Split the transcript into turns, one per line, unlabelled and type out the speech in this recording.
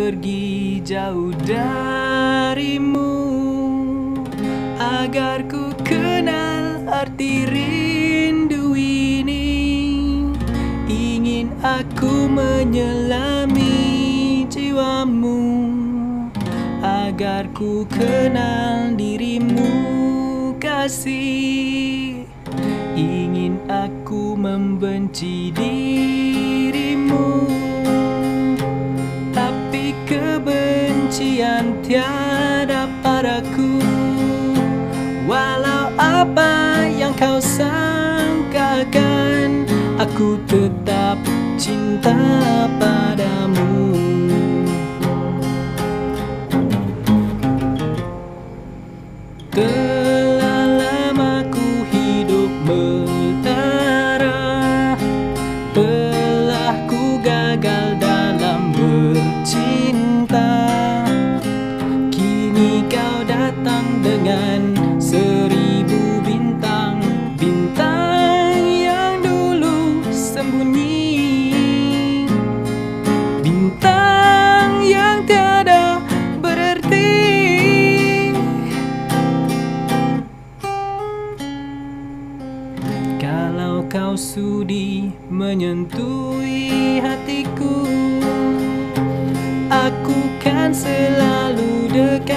pergi jauh darimu, agar ku kenal arti rindu ini. Ingin aku menyelami jiwamu, agar ku kenal dirimu kasih. Ingin aku membenci dirimu, tapi kebencian tiada padaku. Walau apa yang kau sangkakan, aku tetap cinta padamu. Telah lama ku hidup mentara, telah ku gagal dalam bercinta. Kini kau datang dengan 1000 bintang, bintang yang dulu sembunyi, bintang yang tiada berarti. Kalau kau sudi menyentuh hatiku, aku kan selalu dekat